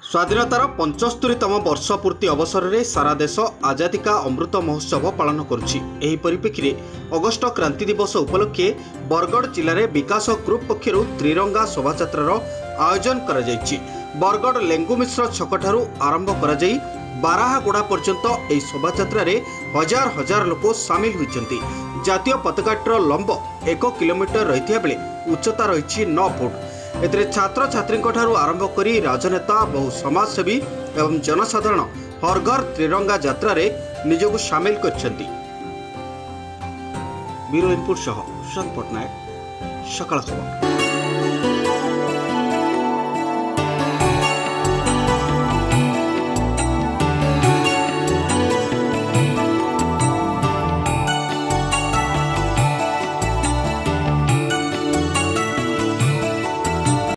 स्वाधीनतार 75तम वर्ष पूर्ति अवसर में सारा देश आजादी का अमृत महोत्सव पालन करुछि। एही परिप्रेक्षी अगस्ट क्रांति दिवस उपलक्षे बरगड़ जिले में विकास ग्रुप पक्षर त्रिरंगा शोभायात्रार आयोजन करा जायछि। बरगड़ लेंगुमिश्र छकठारू आरंभ करा जाई बाराहागुड़ा पर्यंत एही शोभायात्रा रे हजार हजार लोक सामिल होइछन्ति। जातीय पताकार लंब 1 किलोमीटर रहिथिया बेले उच्चता रही 9 फुट। एथिरे छात्र छात्री आरंभ करी राजनेता बहु समाजसेवी एवं जनसाधारण हर घर त्रिरंगा यात्रा रे निजको सामिल करछन्ति। ब्यूरो रिपोर्ट सह सुशांत पटनायक, सकाळ खबर।